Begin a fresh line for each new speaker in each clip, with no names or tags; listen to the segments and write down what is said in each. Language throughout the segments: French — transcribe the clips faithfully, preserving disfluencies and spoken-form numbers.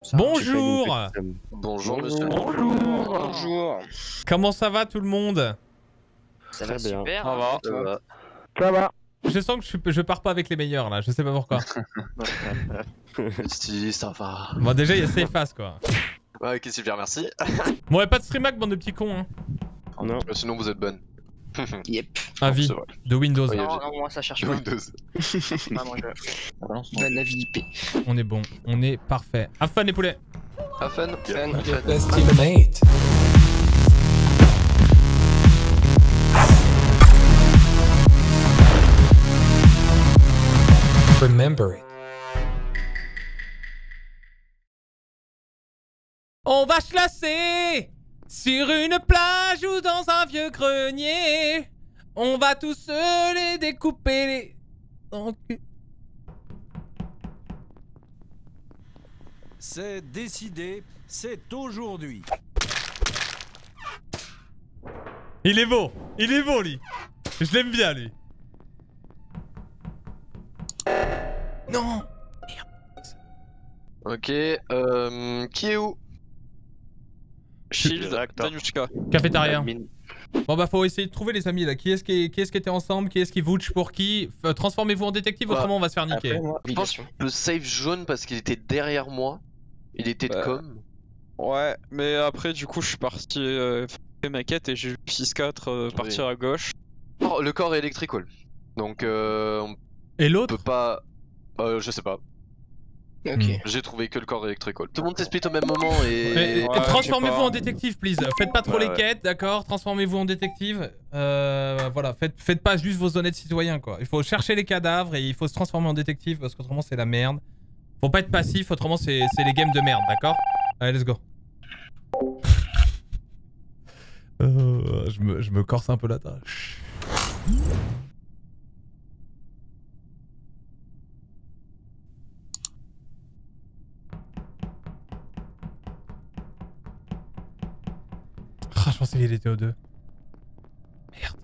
Bonjour.
Bonjour monsieur.
Bonjour. Bonjour.
Comment ça va tout le monde?
Ça va
bien.
super.
Ça va. Ça va.
Ça va.
Je sens que je, suis, je pars pas avec les meilleurs là, je sais pas pourquoi.
Si, ça va.
Bon déjà il y a Safeface quoi.
Ouais, ok, super, merci.
Bon y'a pas de streamac bande de petits cons hein.
Non. Mais sinon vous êtes bonne.
Yep.
Avis
c'est vrai.
de Windows.
Ouais,
Non, non, moi ça cherche pas.
Windows.
Vraiment, je... Bonne avis I P.
On est bon, on est parfait. Have fun les poulets.
Have fun.
Fun.
Best teammate. Remember it.
On va se lasser sur une plage ou dans un vieux grenier. On va tous se les découper les... en cul.
C'est décidé, c'est aujourd'hui.
Il est beau, il est beau lui. Je l'aime bien lui. Non.
Ok, euh... qui est où?
Shield, Danushka.
Cafétéria. Bon bah faut essayer de trouver les amis là. Qui est-ce qui, qui, est qui était ensemble? Qui est-ce qui vouch pour qui? euh, Transformez-vous en détective
Bah,
autrement on va se faire niquer.
Après, moi,
Je pense
obligation.
le save jaune parce qu'il était derrière moi. Il était de
Bah.
com.
Ouais, mais après, du coup, je suis parti euh, faire ma quête et j'ai vu six quatre euh, partir à gauche.
Oh, le corps est electrical. Donc euh, on
Et
peut
l'autre?
pas... Euh, je sais pas.
Ok.
Hmm.
J'ai trouvé que le corps electrical. Tout le monde t'explique au même moment et...
Mais,
Ouais,
transformez-vous
je sais pas.
en détective, please. Faites pas trop
Ouais,
les
ouais.
quêtes, d'accord? Transformez-vous en détective. Euh, voilà, faites, faites pas juste vos honnêtes citoyens, quoi. Il faut chercher les cadavres et il faut se transformer en détective parce qu'autrement c'est la merde. Faut pas être passif, autrement c'est les games de merde, d'accord? Allez, let's go. Euh, je, me, je me corse un peu la tâche. Ah, je pensais qu'il était au deux. Merde.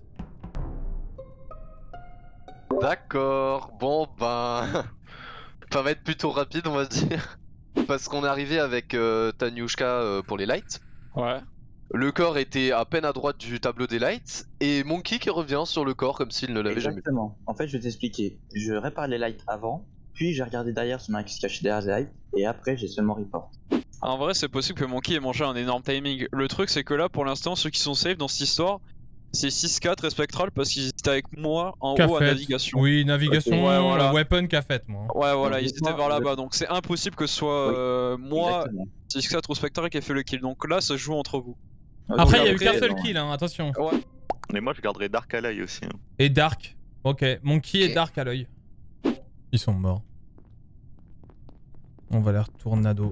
D'accord, bon ben... Ça va être plutôt rapide on va dire. Parce qu'on est arrivé avec euh, Tanyushka euh, pour les lights.
Ouais.
Le corps était à peine à droite du tableau des lights. Et Monkey qui revient sur le corps comme s'il ne l'avait jamais vu.
Exactement. En fait, je vais t'expliquer. Je répare les lights avant, puis j'ai regardé derrière ce mec qui se cachait derrière les lights, et après j'ai seulement report.
En vrai, c'est possible que Monkey ait mangé un énorme timing. Le truc, c'est que là, pour l'instant, ceux qui sont safe dans cette histoire, c'est six quatre et Spectral parce qu'ils étaient avec moi en haut à
Cafette.
navigation.
Oui, navigation,
Ok, ouais, voilà.
euh, weapon, cafette, moi.
Ouais, voilà,
Donc,
ils étaient
dites-moi,
vers
vous
là-bas.
êtes-
Donc, c'est impossible que ce soit
Oui.
euh, moi,
Exactement.
six quatre ou Spectral qui a fait le kill. Donc là, ça se joue entre vous.
Après, il y a eu
après,
qu'un seul
non.
kill, hein, attention.
Ouais.
Mais moi je garderai Dark à l'œil aussi. hein.
Et Dark. Ok, Monkey
Ok.
et Dark à l'œil. Ils sont morts. On va les retournado.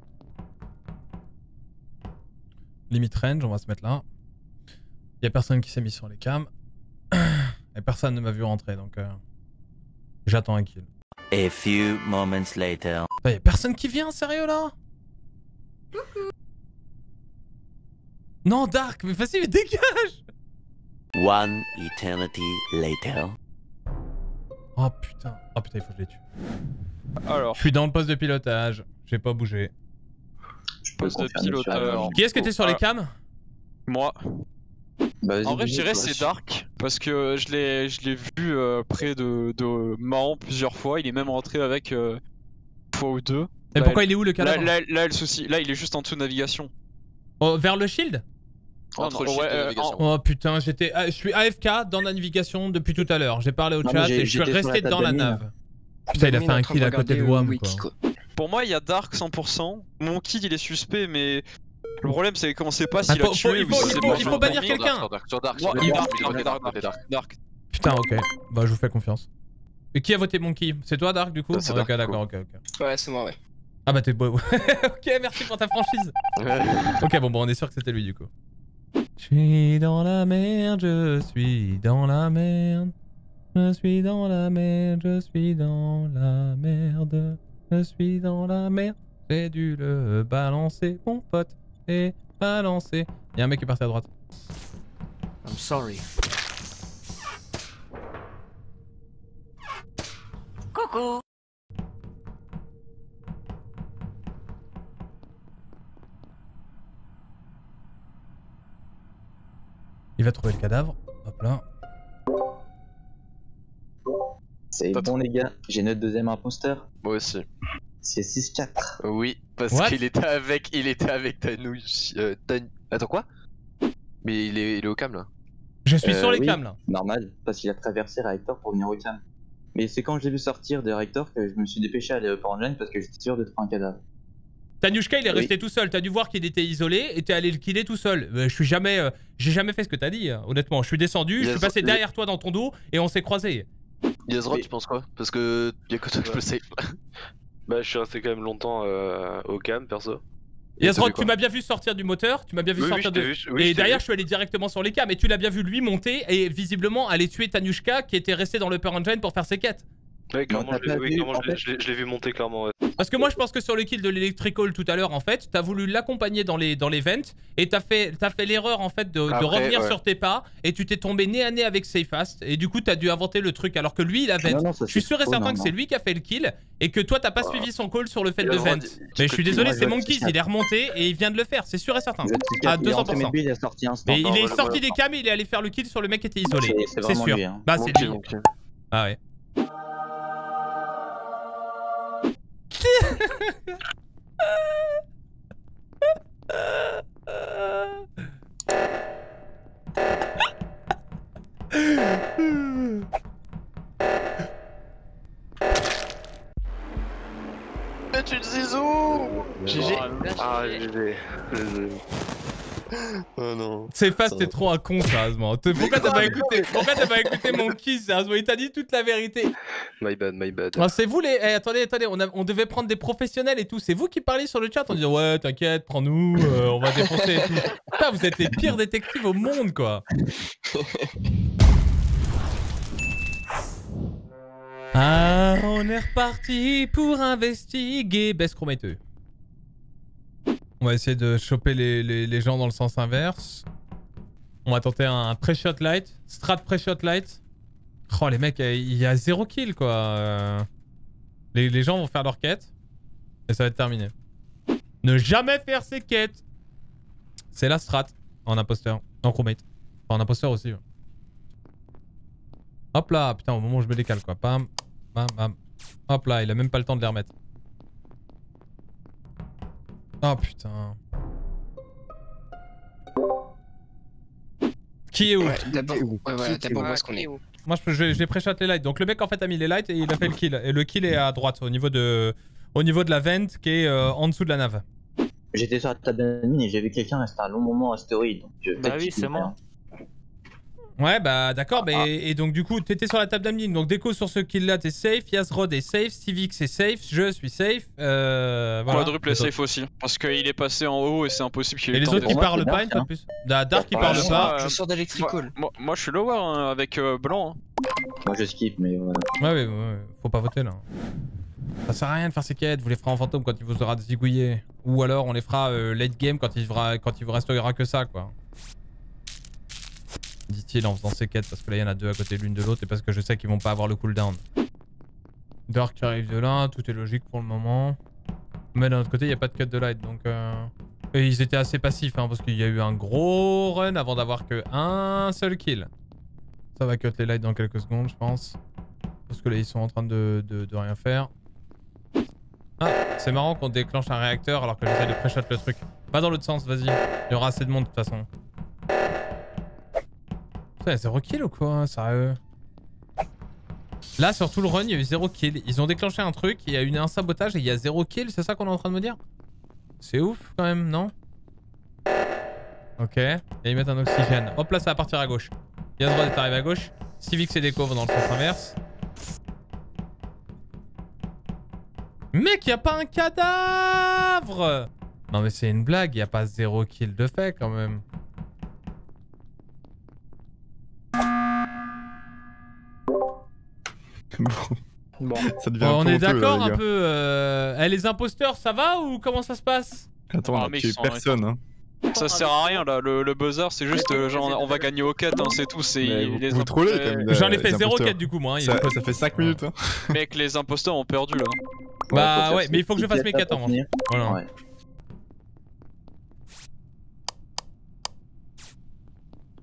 Limit range, on va se mettre là. Il y a personne qui s'est mis sur les cams. Et personne ne m'a vu rentrer, donc euh, j'attends un kill.
A few moments later.
Il y a personne qui vient, sérieux là? Non, Dark, mais vas-y, mais dégage!
One eternity later.
Oh putain, oh putain, il faut que je les tue.
Alors,
Je suis dans le poste de pilotage, j'ai pas bougé.
Je peux
poste de
confirmer sur la-
piloteur.
Qui est-ce que t'es sur les cams?
moi.
Bah, vas-y,
En vrai, je
dis-nous,
dirais
toi.
c'est Dark parce que je l'ai je l'ai vu euh, près de, de Mahon plusieurs fois. Il est même rentré avec euh, une fois ou deux.
Et
Là,
pourquoi
elle-
il est où le
là,
cadavre?
là, là, le souci, là, il est juste en dessous de navigation.
Oh, vers le shield?
Entre
non,
le shield
ouais,
et la
euh,
navigation.
Oh putain, j'étais, ah, je suis A F K dans la navigation depuis tout à l'heure. J'ai parlé au
Non,
chat
mais j'ai-
et je suis
j'étais sur
resté
la
dans
table
la
de mine.
nave. Putain, il a fait un kill à côté de Wam, quoi.
quoi.
Pour moi, il y a Dark cent pour cent. Mon kid, il est suspect, mais le problème, c'est qu'on sait pas
Ah,
s'il a
faut-
tué
faut- il
ou
faut-
s'il
il
s'est
faut-
mangé
il faut
en
bannir
premier.
Sur Dark,
quelqu'un.
sur Dark, sur Dark,
Moi,
sur
il
Dark,
Dark,
sur
Dark,
Dark,
Dark,
sur Dark.
Dark.
Putain, ok. Bah, je vous fais confiance. Et qui a voté Monkey? C'est toi, Dark, du coup?
Ça, c'est
Ok,
Dark,
d'accord, ok, ok.
Ouais, c'est moi, ouais.
Ah bah, t'es beau. Ok, merci pour ta franchise. Ok, bon, bon, on est sûr que c'était lui, du coup. Je suis dans la merde, je suis dans la merde. Je suis dans la merde, je suis dans la merde. Je suis dans la merde. J'ai dû le balancer, mon pote. Et balancer. Y'a un mec qui est parti à droite.
I'm sorry.
Coucou.
va trouver le cadavre. Hop là.
C'est bon les gars, j'ai notre deuxième imposteur.
Moi aussi.
C'est six quatre.
Oui, parce
What
qu'il était avec, il était avec Tanouche. Euh, Tan... Attends quoi? Mais il est, il est au cam là.
Je suis
Euh,
sur les
oui,
cams là.
Normal, parce qu'il a traversé Reactor pour venir au cam. Mais c'est quand je l'ai vu sortir de Reactor que je me suis dépêché à aller au Power Engine parce que j'étais sûr de trouver un cadavre.
Tanyushka il est
Oui.
resté tout seul, t'as dû voir qu'il était isolé et t'es allé le killer tout seul. Euh, je suis jamais, euh, j'ai jamais fait ce que t'as dit, hein, honnêtement. Je suis descendu, je
Yes.
suis passé derrière toi dans ton dos et on s'est croisés.
Yazrod,
Mais-
tu penses quoi? Parce que y'a que toi que je peux save.
Bah, je suis resté quand même longtemps euh, au cam, perso.
Et
Yazrod,
t'as vu
tu
quoi?
m'as bien vu sortir du moteur, tu m'as bien vu
Oui, oui,
sortir
je t'ai
de...
vu, oui,
et
je t'ai
derrière
vu.
je suis allé directement sur les cams et tu l'as bien vu lui monter et visiblement aller tuer Tanyushka qui était resté dans le Upper Engine pour faire ses quêtes.
Ouais, clairement,
t'as
je l'ai
pas
oui,
vu,
clairement,
en
je l'ai-
fait.
je l'ai je l'ai vu monter clairement. Ouais.
Parce que moi je pense que sur le kill de l'Electrical tout à l'heure en fait, t'as voulu l'accompagner dans les, dans les vents et t'as fait, t'as fait l'erreur en fait de, de
Après,
revenir
ouais.
sur tes pas et tu t'es tombé nez à nez avec Safast et du coup t'as dû inventer le truc alors que lui il a vent.
Non, non, ça,
Je suis
c'est
sûr et
faux,
certain
non,
que
non.
c'est lui qui a fait le kill et que toi t'as pas suivi son call sur le fait
Il a
de
le droit
vent.
de-
Mais je suis désolé,
Ouais,
c'est
je-
Monkey, il est remonté et il vient de le faire, c'est sûr et certain.
Je te dis
À
qu'il est rentré, mais
deux cents pour cent.
lui, il est sorti instant.
Mais
Non,
il est
voilà,
sorti
voilà.
des cams et il est allé faire le kill sur le mec qui était isolé.
C'est- c'est
C'est
vraiment
sûr.
lui, hein.
Bah c'est
Monkey,
lui.
Monkey.
Ah ouais.
Mais tu le zizou!
G G.
Ah, G G.
Oh non.
C'est fast, t'es trop un con, sérieusement. Te- Pourquoi t'as pas écouté Pourquoi t'as pas écouté Monkey, sérieusement? Il t'a dit toute la vérité.
My bad, my bad.
Ah, c'est vous les. Eh, attendez, attendez, on, a- on devait prendre des professionnels et tout. C'est vous qui parliez sur le chat en disant ouais, t'inquiète, prends-nous, euh, on va défoncer et tout. Putain, vous êtes les pires détectives au monde, quoi. Ah, on est reparti pour investiguer. Baisse chromateux. On va essayer de choper les, les, les gens dans le sens inverse. On va tenter un pré-shot light. Strat pré-shot light. Oh, les mecs, il y a zéro kill, quoi. Euh, Les, les gens vont faire leur quête. Et ça va être terminé. Ne jamais faire ses quêtes. C'est la strat. En imposteur. En chromate. Enfin, en imposteur aussi. Ouais. Hop là. Putain, au moment où je me décale, quoi. Bam. Bam, bam. Hop là. Il a même pas le temps de les remettre. Oh putain. Qui est où?
Ouais, d'abord, ouais, voilà, d'abord, où est-ce qu'on est?
Moi, je, je, j'ai pré-shot les lights. Donc, le mec, en fait, a mis les lights et il a fait le kill. Et le kill est à droite, au niveau de, au niveau de la vente qui est euh, en dessous de la nave.
J'étais sur la table d'admin et j'ai vu quelqu'un rester un long moment astéroïde. Donc, je-
Bah
peut-être
oui,
qu'il
c'est
fait
moi.
rien.
Ouais, bah d'accord.
Ah.
Mais, et donc, du coup, t'étais sur la table d'admin. Donc, déco sur ce kill-là, t'es safe. Yazrod est safe. Civix est safe. Je suis safe. Euh, voilà.
Quadruple est
Les autres.
safe aussi. Parce qu'il est passé en haut et c'est impossible qu'il ait
Et
le
les
temps
autres
de-
qui
Pour moi,
parlent
c'est
pas,
Dark,
une fois
hein.
de plus. Da- Dark qui
Ouais,
parle
ouais,
pas.
ouais.
Je sors d'Electrical.
Moi, moi je suis lower hein, avec euh, blanc. hein.
Moi, je skip, mais voilà.
Ouais, ouais, ouais. Faut pas voter là. Ça sert à rien de faire ces quêtes. Vous les ferez en fantôme quand il vous aura zigouillé. Ou alors on les fera euh, late game quand il, fera, quand il vous restera que ça, quoi. Dit-il en faisant ses quêtes parce que là il y en a deux à côté l'une de l'autre et parce que je sais qu'ils vont pas avoir le cooldown. Dark arrive de là, tout est logique pour le moment. Mais d'un autre côté il n'y a pas de cut de light donc... Euh... Et ils étaient assez passifs hein, parce qu'il y a eu un gros run avant d'avoir que un seul kill. Ça va cut les lights dans quelques secondes je pense. Parce que là ils sont en train de, de, de rien faire. Ah, c'est marrant qu'on déclenche un réacteur alors que j'essaie de pré-shot le truc. Pas dans l'autre sens, vas-y. Il y aura assez de monde de toute façon. Putain, y'a zéro kill ou quoi? Sérieux? Là, sur tout le run, il y a eu zéro kill. Ils ont déclenché un truc, il y a eu un sabotage et il y a zéro kill, c'est ça qu'on est en train de me dire? C'est ouf quand même, non? Ok. Et ils mettent un oxygène. Hop là, ça va partir à gauche. Yazrod est arrivé à gauche. Civix et Deco vont dans le sens inverse. Mec, y a pas un cadavre! Non mais c'est une blague, y a pas zéro kill de fait quand même.
Bon, ça devient
Bon,
un
on
peu
est
honteux, là,
d'accord
les
un
gars.
peu. Euh... Eh, les imposteurs, ça va ou comment ça se passe?
Attends, on
Ah,
a
mais
tué
ils sont
personne. Hein.
Ça sert à rien là, le, le buzzer c'est juste euh, genre on va gagner aux quêtes, hein, c'est tout. C'est
Mais vous-
les
vous trollez,
imposteurs-
quand même,
J'en ai
les
fait zéro
imposteurs.
quête du coup moi. hein, il
Ça,
faut-
ça fait cinq minutes. Hein.
Mec, les imposteurs ont perdu là.
Bah
faut
ouais,
faire
mais il faut que je
ces
fasse mes
petites
quêtes en
pour
revanche.
finir.
Voilà.
Ouais.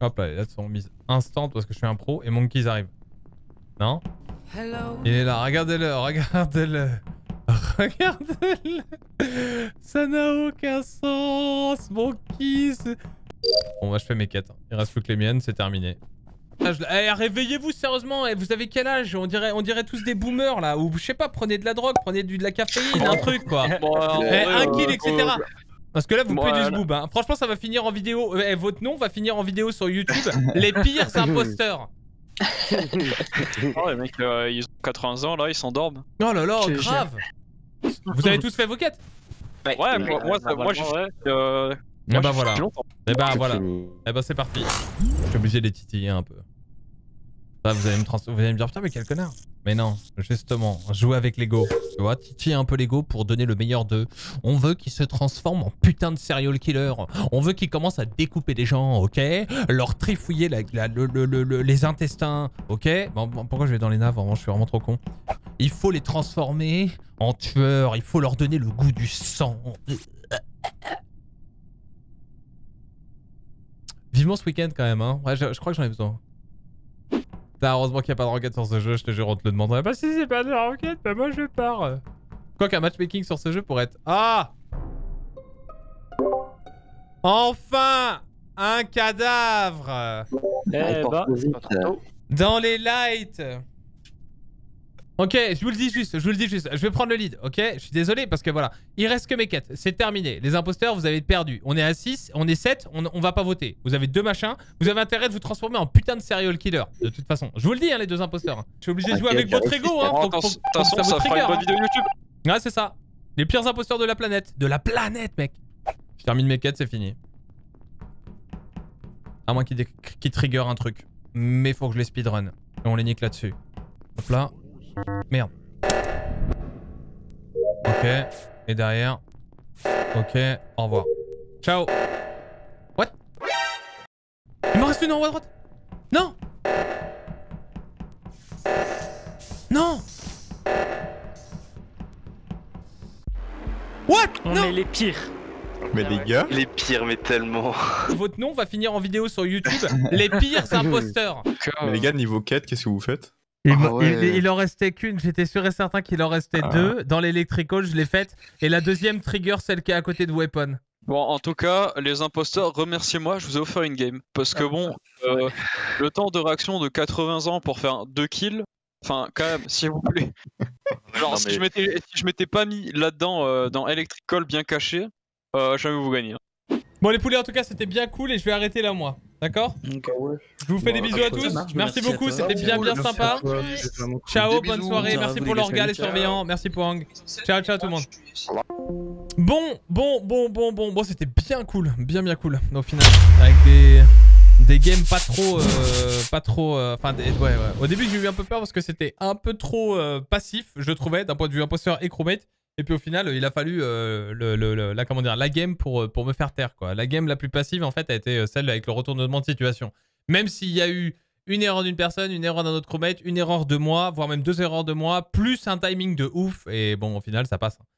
Hop là, les lettres sont mises instant parce que je suis un pro et Monkeys arrive. Non? Il est là, regardez-le, regardez-le. Regardez-le. Ça n'a aucun sens, Monkeys. Bon, bah je fais mes quêtes. Il reste plus que les miennes, c'est terminé. Ah, je... eh, réveillez-vous sérieusement, eh, vous avez quel âge? On dirait, on dirait tous des boomers là, ou je sais pas, prenez de la drogue, prenez du, de la caféine, un truc quoi.
Bon, alors,
eh,
ouais,
un kill,
ouais,
et cetera.
ouais.
Parce que là vous
Voilà.
puez du zboob, hein. Franchement ça va finir en vidéo, eh, votre nom va finir en vidéo sur YouTube, les pires imposteurs.
Oh, les mecs, euh, ils ont quatre-vingts ans là, ils s'endorment.
Oh là là, grave. Vous avez tous fait vos quêtes?
Ouais, moi, moi, ça- moi j'ai fait. Euh...
Eh
moi,
bah
j'ai fait
voilà.
depuis longtemps.
Eh bah voilà. Eh bah c'est parti. Je suis obligé de les titiller un peu. Là, vous allez me trans... vous allez me dire putain mais quel connard. Mais non, justement, jouer avec l'ego. Tu vois, titiller un peu l'ego pour donner le meilleur d'eux. On veut qu'ils se transforment en putain de serial killer. On veut qu'ils commencent à découper des gens, ok? Leur trifouiller la, la, le, le, le, le, les intestins, ok? Bon, bon, pourquoi je vais dans les naves? Vraiment, je suis vraiment trop con. Il faut les transformer en tueurs. Il faut leur donner le goût du sang. Vivement ce week-end quand même, hein. Ouais, je, je crois que j'en ai besoin. Putain, heureusement qu'il n'y a pas de roquette sur ce jeu, je te jure, on te le demanderait. Bah si c'est pas de la roquette, bah moi je pars. Quoi qu'un matchmaking sur ce jeu pourrait être... Ah! Enfin! Un cadavre!
Eh bah,
Dans les lights! Ok, je vous le dis juste, je vous le dis juste, je vais prendre le lead, ok? Je suis désolé parce que voilà, il reste que mes quêtes, c'est terminé. Les imposteurs, vous avez perdu. On est à six, on est sept, on, on va pas voter. Vous avez deux machins, vous avez intérêt de vous transformer en putain de serial killer, de toute façon. Je vous le dis, hein, les deux imposteurs. Hein. Je suis obligé de jouer
Ok,
avec votre ego, hein.
De
Faut,
toute
faut,
façon,
faut, faut que
ça
vous
fera
trigger,
une bonne
hein.
vidéo YouTube.
Ouais, c'est ça. Les pires imposteurs de la planète. De la planète, mec. Je termine mes quêtes, c'est fini. À moins qu'il qu trigger un truc. Mais faut que je les speedrun. Et on les nique là-dessus. Hop là. Merde. Ok. Et derrière. Ok. Au revoir. Ciao. What? Il m'en reste une en haut à droite. Non. Non. What?
On
Non.
est les pires.
Mais les gars,
Les pires, mais tellement.
Votre nom va finir en vidéo sur YouTube. Les pires imposteurs.
mais les gars, niveau quête, qu'est-ce que vous faites?
Il,
Ah ouais.
il, il en restait qu'une, j'étais sûr et certain qu'il en restait
Ah.
deux. Dans l'Electrical, je l'ai faite. Et la deuxième trigger, celle qui est à côté de Weapon.
Bon, en tout cas, les imposteurs, remerciez-moi, je vous ai offert une game. Parce que bon, euh, le temps de réaction de quatre-vingts ans pour faire deux kills, enfin, quand même, s'il vous plaît. Genre,
Non,
si,
mais-
je m'étais, si je m'étais pas mis là-dedans, euh, dans Electrical bien caché, euh, jamais vous gagnez. hein.
Bon les poulets, en tout cas, c'était bien cool et je vais arrêter là, moi. D'accord? Je vous fais des bisous à tous. Merci beaucoup, c'était bien bien sympa. Ciao, bonne soirée, merci pour l'orga les surveillants, merci pour Hang. Ciao, ciao tout le monde. Bon, bon, bon, bon, bon, bon, c'était bien cool, bien bien cool au final. Avec des, des games pas trop, euh, pas trop, enfin, euh, ouais, ouais. Au début j'ai eu un peu peur parce que c'était un peu trop euh, passif, je trouvais, d'un point de vue imposteur et crewmate. Et puis au final, il a fallu euh, le, le, le, la, comment dire, la game pour, pour me faire taire, quoi. La game la plus passive, en fait, a été celle avec le retournement de situation. Même s'il y a eu une erreur d'une personne, une erreur d'un autre crewmate, une erreur de moi, voire même deux erreurs de moi, plus un timing de ouf. Et bon, au final, ça passe.